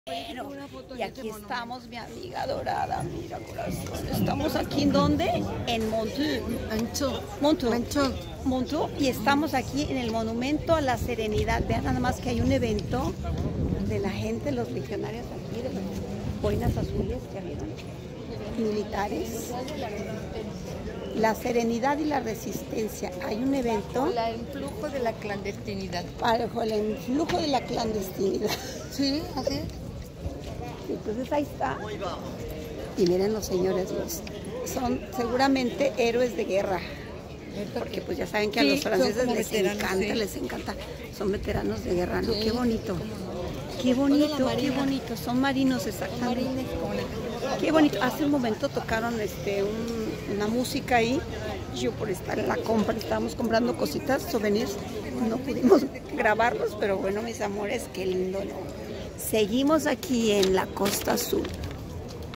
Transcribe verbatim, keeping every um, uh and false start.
Bueno, y aquí estamos, mi amiga dorada, mira corazón, estamos aquí en donde, en Montreux, Montreux, Montreux, y estamos aquí en el Monumento a la Serenidad. Vean nada más que hay un evento de la gente, los legionarios aquí, de las boinas azules, ¿ya vieron? Militares. La serenidad y la resistencia. Hay un evento. El influjo de la clandestinidad. Bajo el influjo de la clandestinidad. Sí, así es. Entonces ahí está. Y miren los señores, los, son seguramente héroes de guerra. Porque pues ya saben que a sí, los franceses les encanta, sí. les encanta. Son veteranos de guerra, ¿no? Sí. Qué bonito. Qué bonito, qué bonito. Son marinos, exactamente. Marines, qué bonito. Hace un momento tocaron este un, una música ahí. Yo por estar en la compra, estábamos comprando cositas, souvenirs. No pudimos grabarlos, pero bueno, mis amores, qué lindo, ¿no? Seguimos aquí en la Costa Azul.